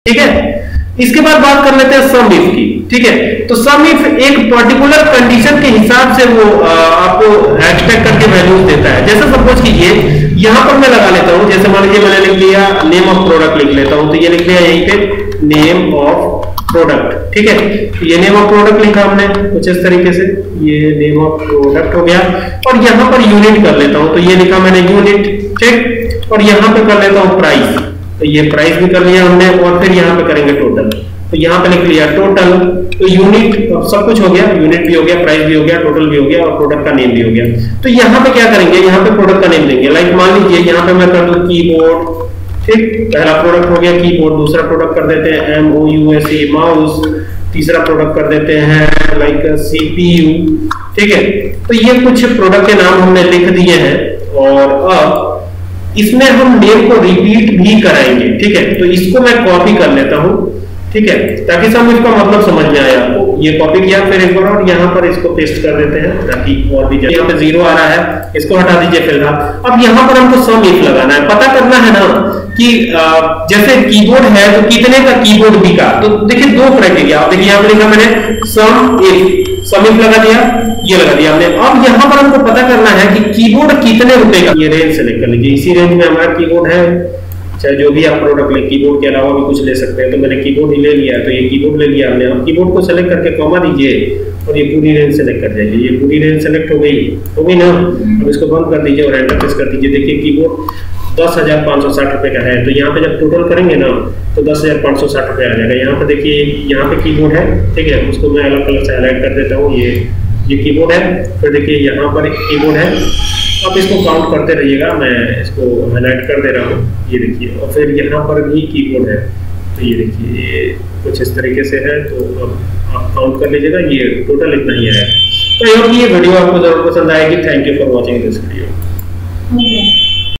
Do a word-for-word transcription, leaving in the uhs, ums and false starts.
ठीक है। इसके बाद बात कर लेते हैं सम इफ की। ठीक है, तो सम इफ एक पर्टिकुलर कंडीशन के हिसाब से वो आ, आपको एक्सट्रैक्ट करके वैल्यूज देता है। जैसे सपोज कीजिए यहां पर मैं लगा लेता हूं, जैसे मान लीजिए मैंने लिख लिया नेम ऑफ प्रोडक्ट लिख लेता हूं, तो ये लिख लिया यहीं पे नेम ऑफ प्रोडक्ट। ठीक है, तो ये नेम ऑफ प्रोडक्ट लिखा हमने कुछ इस तरीके से, ये नेम ऑफ प्रोडक्ट हो गया। और यहां पर यूनिट कर लेता हूं, तो ये लिखा मैंने यूनिट। ठीक, और यहां पे कर लेता हूं प्राइस, तो ये प्राइस भी कर लिया हमने। और फिर यहाँ पे करेंगे टोटल, तो यहाँ पे लिख लिया टोटल। तो यूनिट सब कुछ हो गया, यूनिट भी हो गया, प्राइस भी हो गया, टोटल भी हो गया और प्रोडक्ट का नेम भी हो गया। तो यहाँ पे क्या करेंगे, यहाँ पे प्रोडक्ट का नेम देंगे। लाइक मान लीजिए यहाँ पे मैं कर दूं कीबोर्ड। ठीक, पहला प्रोडक्ट हो गया कीबोर्ड, दूसरा प्रोडक्ट कर देते हैं M O U S A mouse, तीसरा प्रोडक्ट कर देते हैं लाइक सीपीयू। ठीक है, तो ये कुछ प्रोडक्ट के नाम हमने लिख दिए हैं। और अब इसमें हम नेम को रिपीट भी कराएंगे। ठीक है, तो इसको मैं कॉपी कर लेता हूं। ठीक है, ताकि सब इसका मतलब समझ में आए आपको। ये कॉपी किया फिर एक बार और यहाँ पर इसको पेस्ट कर देते हैं ताकि और भी जल्दी। यहाँ पे जीरो आ रहा है, इसको हटा दीजिए फिलहाल। अब यहाँ पर हमको सम इफ लगाना है, पता करना है ना कि जैसे कीबोर्ड है तो कितने का कीबोर्ड बिका। तो देखिए दो क्राइटेरिया, देखिए यहाँ पे लिखा मैंने सम इफ, सम इफ लगा दिया, ये लगा दिया हमने। अब यहाँ पर हमको पता करना है कि कीबोर्ड कितने रुपए का। ये रेंज सेलेक्ट कर लीजिए, इसी रेंज में हमारा कीबोर्ड है, चाहे जो भी आप प्रोडक्ट ले, कीबोर्ड के अलावा भी कुछ ले सकते हैं। तो मैंने कीबोर्ड ही ले लिया, तो ये कीबोर्ड ले लिया हमने। अब कीबोर्ड को सेलेक्ट करके कॉमा दीजिए और ये पूरी रेंज सेलेक्ट कर जाइए। ये पूरी रेंज सेलेक्ट हो गई हो गई ना। अब इसको बंद कर दीजिए और एंटर प्रेस कर दीजिए। देखिए कीबोर्ड दस हजार पाँच सौ साठ रुपए का है। तो यहाँ पे जब टोटल करेंगे ना तो दस हजार पाँच सौ साठ रुपए आ जाएगा। यहाँ पे देखिए यहाँ पे कीबोर्ड है। ठीक है, उसको मैं अलग कलर से हाईलाइट कर देता हूँ। ये ये कीबोर्ड है, फिर देखिए यहाँ पर एक कीबोर्ड है। अब इसको काउंट करते रहिएगा, मैं इसको हाईलाइट कर दे रहा हूँ। ये देखिए, और फिर यहाँ पर भी कीबोर्ड है। तो ये देखिए ये कुछ इस तरीके से है। तो अब आप काउंट कर लीजिएगा, ये टोटल इतना ही है। तो ये वीडियो आपको जरूर पसंद आएगी। Thank you for watching this video.